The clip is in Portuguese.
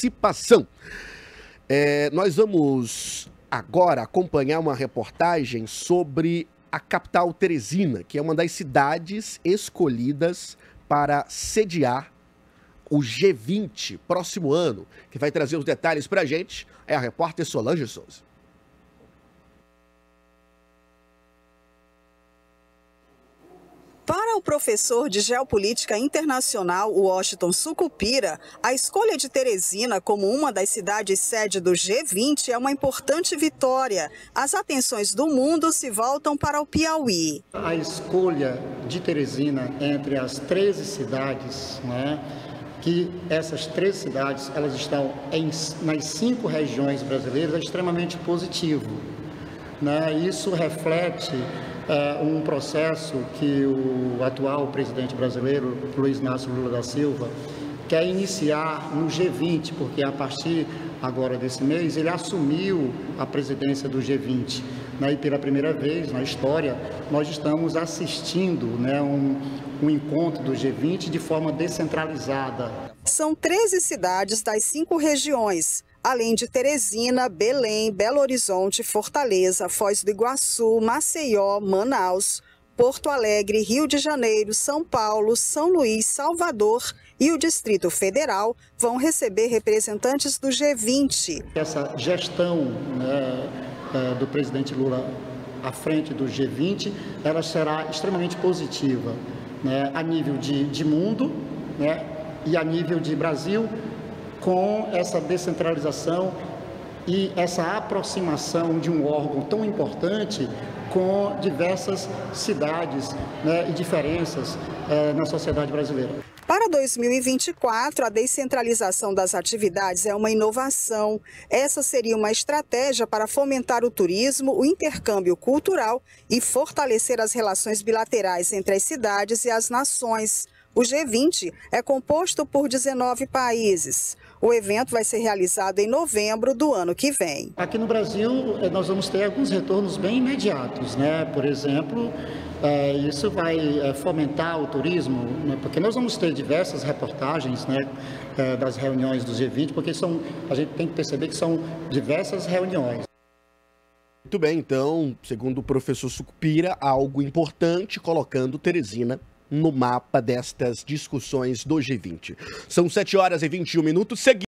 participação. Nós vamos agora acompanhar uma reportagem sobre a capital Teresina, que é uma das cidades escolhidas para sediar o G20 próximo ano. Quem vai trazer os detalhes para a gente é a repórter Solange Souza. Para o professor de Geopolítica Internacional, Washington Sucupira, a escolha de Teresina como uma das cidades sede do G20 é uma importante vitória. As atenções do mundo se voltam para o Piauí. A escolha de Teresina entre as 13 cidades, que essas 13 cidades elas estão nas 5 regiões brasileiras, é extremamente positivo. Isso reflete um processo que o atual presidente brasileiro, Luiz Inácio Lula da Silva, quer iniciar no G20, porque a partir agora desse mês ele assumiu a presidência do G20. E pela primeira vez na história nós estamos assistindo um encontro do G20 de forma descentralizada. São 13 cidades das 5 regiões, além de Teresina, Belém, Belo Horizonte, Fortaleza, Foz do Iguaçu, Maceió, Manaus, Porto Alegre, Rio de Janeiro, São Paulo, São Luís, Salvador e o Distrito Federal vão receber representantes do G20. Essa gestão do presidente Lula à frente do G20, ela será extremamente positiva, a nível de mundo, e a nível de Brasil, com essa descentralização e essa aproximação de um órgão tão importante com diversas cidades e diferenças na sociedade brasileira. Para 2024, a descentralização das atividades é uma inovação. Essa seria uma estratégia para fomentar o turismo, o intercâmbio cultural e fortalecer as relações bilaterais entre as cidades e as nações. O G20 é composto por 19 países. O evento vai ser realizado em novembro do ano que vem. Aqui no Brasil, nós vamos ter alguns retornos bem imediatos, Por exemplo, isso vai fomentar o turismo, porque nós vamos ter diversas reportagens, das reuniões do G20, porque a gente tem que perceber que são diversas reuniões. Muito bem, então, segundo o professor Sucupira, algo importante colocando Teresina no mapa destas discussões do G20. São 7h21.